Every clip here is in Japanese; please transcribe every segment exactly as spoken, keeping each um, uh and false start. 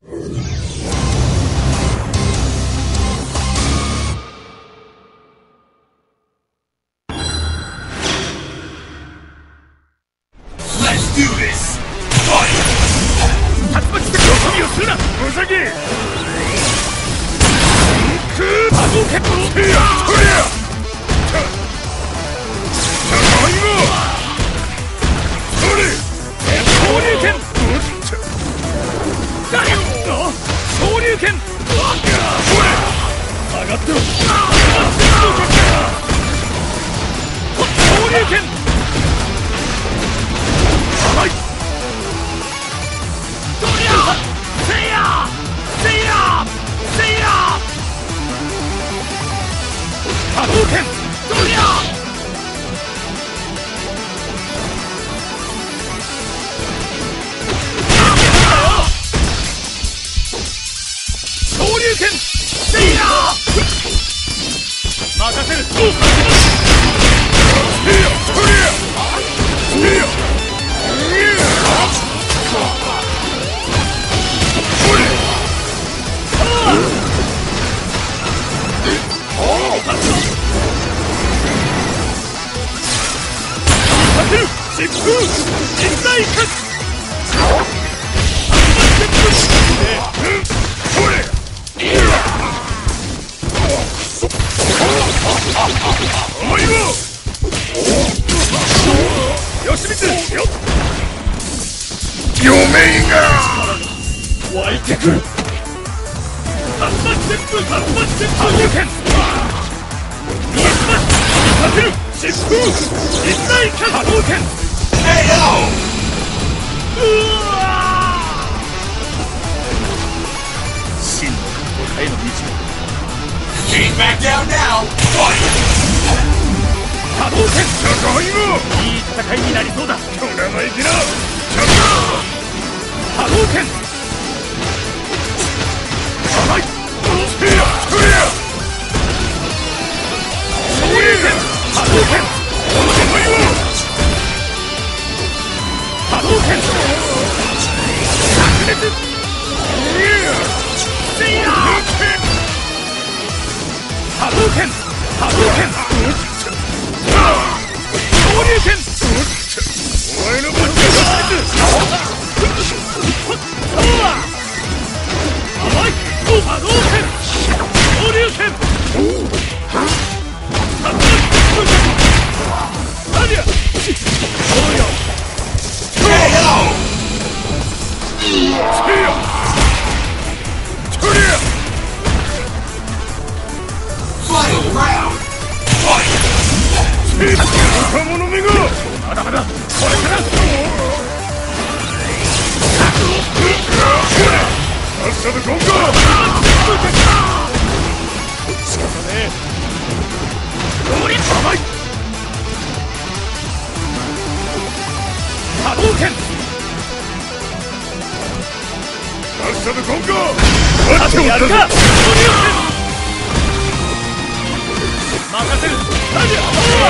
Let's do this! Fight! 竜巻でよそ見をするな！うさぎ！くー波動拳！とりゃ！ただいま！それ！昇竜拳！だよ！昇竜拳！それ！上がってろ！昇竜拳！甘い！どりゃ！せいや！せいや！せいや！波動拳！どりゃ！昇竜拳！せいや！任せる！せいや！そりゃ！せいや！疾風実在化！それ！お前も！吉光よ！余命が湧いてくる！竜巻旋風竜巻旋風剣！見えます！させる！疾風実在化波動拳！うわー！真の格闘家への道も Can't back down now! Fight! 波動拳！じゃがいも！いい戦いになりそうだ！これは生意気な！波動拳！甘い！スピア！クリア！昇竜拳！波動拳！甘いわ！波動拳！白熱！せいや！波動拳！波動拳！昇竜拳！お前の分だ！甘い！波動拳！昇竜拳！何や！そうよ！スペア！トリア！Final round! Fight! 若者めが！まだまだこれから！さっさとゴンゴ！仕方ねえ！甘い！波動拳！さっさとゴンゴ！待ってやるか！任せる！何や！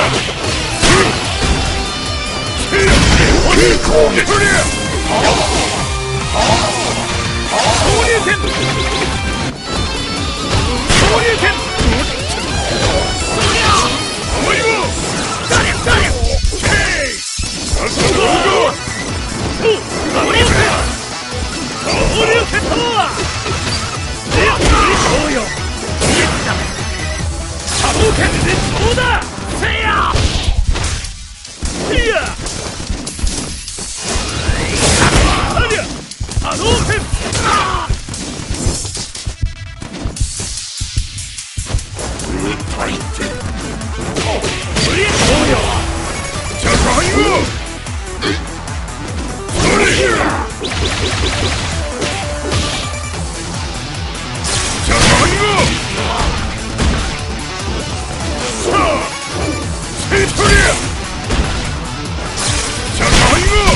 攻撃！昇竜拳！昇竜拳！お前も！誰誰！さっさとゴンゴ！昇竜拳！昇竜拳とは！そうよ！波動拳！そうだ！せいや！いや！何や！波動拳！入って無理そうよ！じゃがいも！それ！じゃがいも！さあ！セトリア！じゃがいも！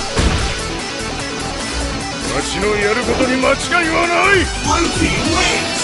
わしのやることに間違いはない！